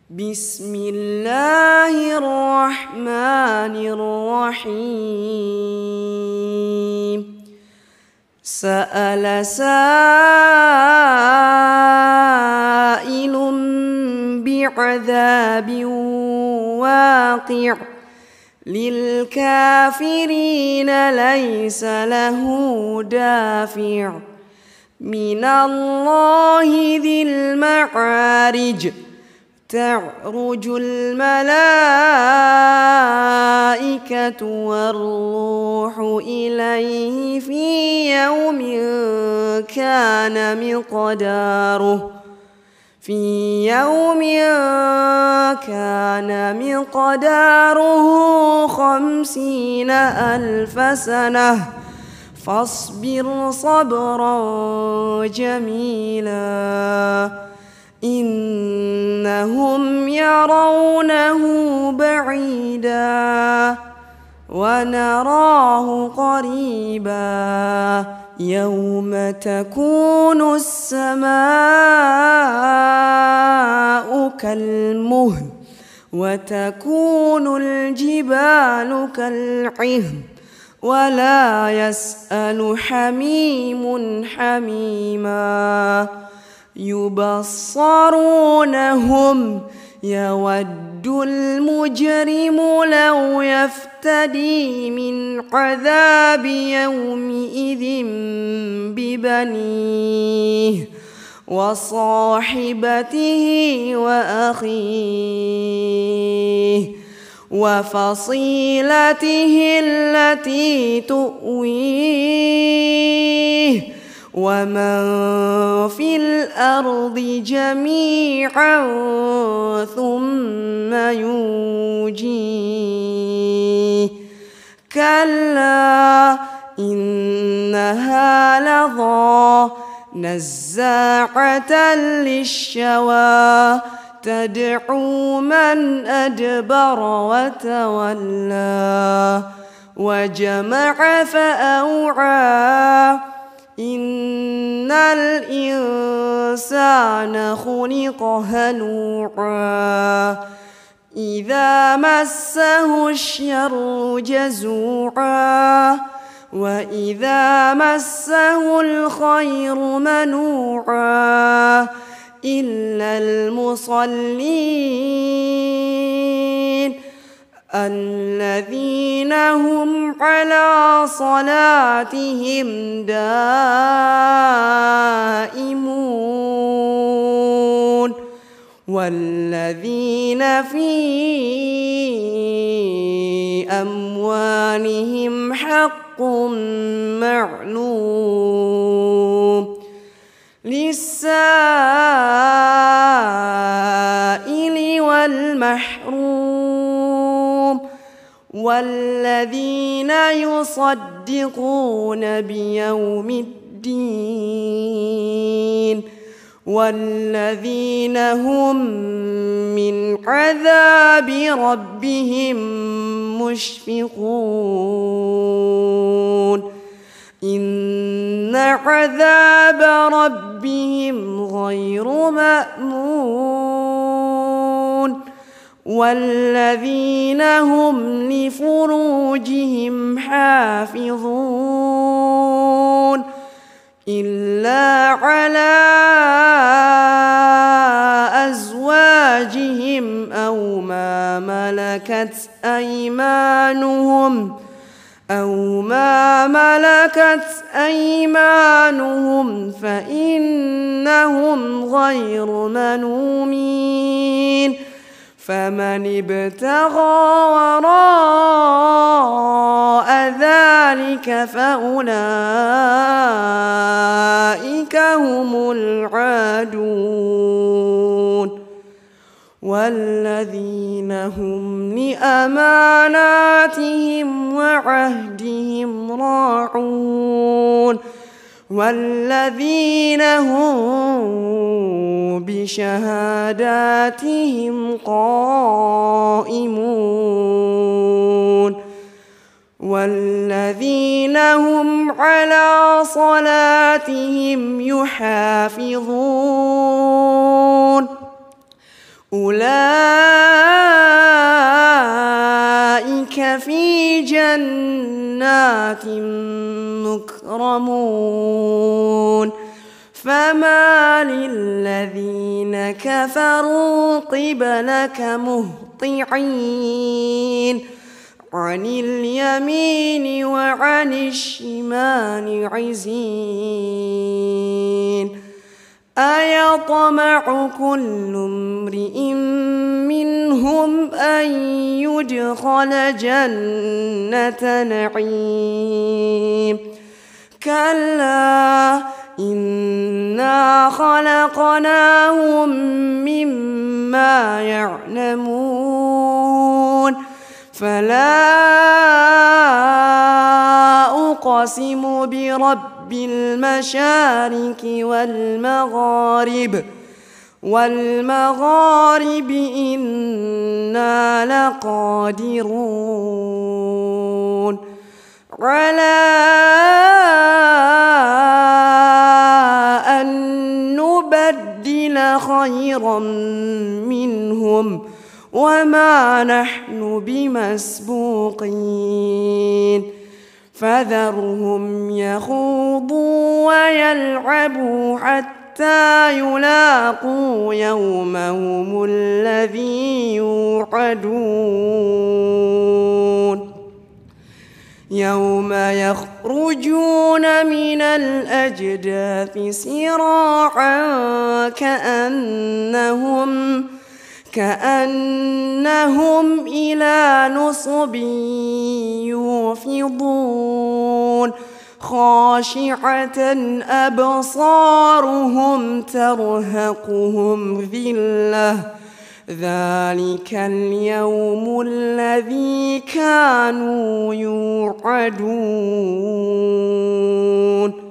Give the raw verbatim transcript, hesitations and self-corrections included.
بسم الله الرحمن الرحيم سأل سائل بعذاب واقع للكافرين ليس له دافع من الله ذي المعارج تعرج الملائكة والروح إليه في يوم كان مقداره في يوم كان مقداره خمسين ألف سنة فاصبر صبرا جميلا إنهم يرونه بعيدا ونراه قريبا يوم تكون السماء كالمهل وتكون الجبال كالعهن ولا يسأل حميم حميما يبصرونهم يود المجرم لو يفتدي من عذاب يومئذ ببنيه وصاحبته وأخيه وفصيلته التي تؤويه ومن في الأرض جميعا ثم ينجيه كلا إنها لظى نزاعة للشوى تدعو من أدبر وتولى وجمع فأوعى إن الإنسان خلق هلوعا إذا مسه الشر جزوعا وإذا مسه الخير منوعا إلا المصلين الذين هم على صلاتهم دائمون والذين في أموالهم حق معلوم للسائل والمحروم والذين يصدقون بيوم الدين والذين هم من عذاب ربهم مشفقون إن عذاب ربهم غير مأمون والذين هم لفروجهم حافظون إلا على أزواجهم أو ما ملكت أيمانهم أو ما ملكت أيمانهم فإنهم غير ملومين فمن ابتغى وراء ذلك فأولئك هم العادون والذين هم لأماناتهم وعهدهم راعون والذين هم بشهاداتهم قائمون والذين هم على صلاتهم يحافظون أولئك مكرمون فما للذين كفروا قبلك مهطعين عن اليمين وعن الشمال عزين أيطمع كل امرئ منهم أن يدخل جنة نعيم كلا إنا خلقناهم مما يعلمون فلا أقسم برب المشارق والمغارب والمغارب إنا لقادرون على أن نبدل خيرا منهم وما نحن بمسبوقين فذرهم يخوضوا ويلعبوا حتى يلاقوا يومهم الذي يوعدون يوم يخرجون من الأجداث سراعا كأنهم كأنهم إلى نصب يوفضون خاشعة أبصارهم ترهقهم ذلة ذلك اليوم الذي كانوا يوعدون